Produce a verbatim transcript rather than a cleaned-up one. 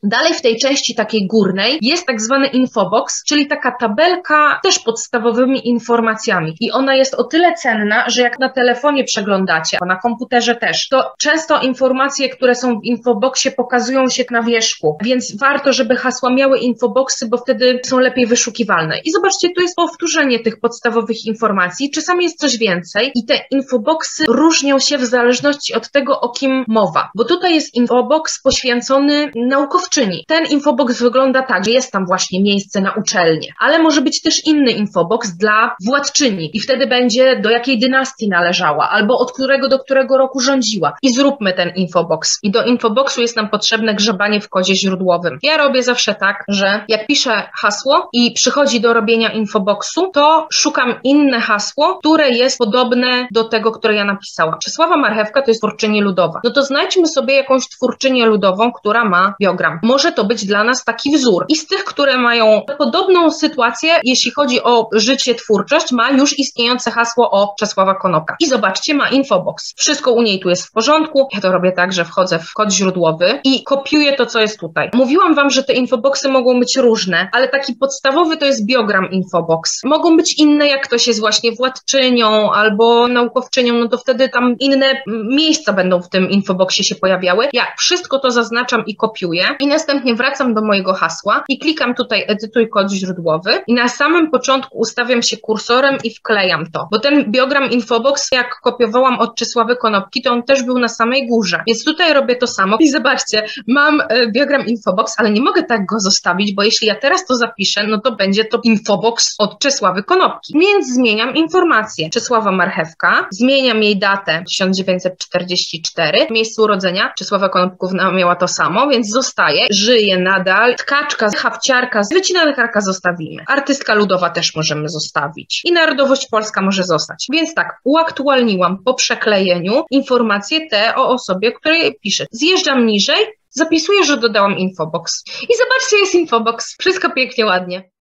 Dalej w tej części takiej górnej jest tak zwany infobox, czyli taka tabelka też podstawowymi informacjami. I ona jest o tyle cenna, że jak na telefonie przeglądacie, a na komputerze też, to często informacje, które są w infoboxie, pokazują się na wierzchu, więc warto, żeby hasła miały infoboxy, bo wtedy są lepiej wyszukiwalne. I zobaczcie, tu jest powtórzenie tych podstawowych informacji, czasami jest coś więcej i te infoboxy różnią się w zależności od tego, o kim mowa, bo tutaj jest infobox poświęcony naukowczyni. Ten infobox wygląda tak, że jest tam właśnie miejsce na uczelnię, ale może być też inny infobox dla władczyni i wtedy będzie do jakiej dynastii należała, albo od którego do którego roku rządziła. I zróbmy ten infobox. I do infoboxu jest nam potrzebne grzebanie w kodzie źródłowym. Ja robię zawsze tak, że jak piszę hasło i przychodzi do robienia infoboxu, to szukam inne hasło, które jest podobne do tego, które ja napisałam. Czesława Marchewka to jest twórczyni ludowa. No to znajdźmy sobie jakąś twórczynię ludową, która ma biogram. Może to być dla nas taki wzór. I z tych, które mają podobną sytuację, jeśli chodzi o życie, twórczość, ma już istniejące hasło o Czesława Konopka. I zobaczcie, ma infobox. Wszystko u niej tu jest w porządku. Ja to robię tak, że wchodzę w kod źródłowy i kopiuję to, co jest tutaj. Mówiłam wam, że te infoboxy mogą być różne, ale taki podstawowy to jest biogram infobox. Mogą być inne, jak ktoś jest właśnie władczynią albo naukowczynią, no to wtedy tam inne miejsca będą w tym infoboxie się pojawiały. Ja wszystko to zaznaczam i kopiuję i następnie wracam do mojego hasła i klikam tutaj edytuj kod źródłowy i na samym początku ustawiam się kursorem i wklejam to, bo ten biogram infobox, jak kopiowałam od Czesławy Konopki, to on też był na samej górze, więc tutaj robię to samo i zobaczcie, mam biogram infobox, ale nie mogę tak go zostawić, bo jeśli ja teraz to zapiszę, no to będzie to infobox od Czesławy Konopki, więc zmieniam informację. Czesława Marchewka, zmieniam jej datę tysiąc dziewięćset czterdziesty czwarty, miejsce urodzenia, Czesława Konopkówna miała to samo, więc zostaje, żyje nadal, tkaczka, hafciarka, wycinarka zostawimy, artystka ludowa też możemy zostawić i narodowość polska może zostać, więc tak, uaktualniłam po przeklejeniu informacje te o osobie, której piszę. Zjeżdżam niżej, zapisuję, że dodałam infobox i zobaczcie, jest infobox, wszystko pięknie, ładnie.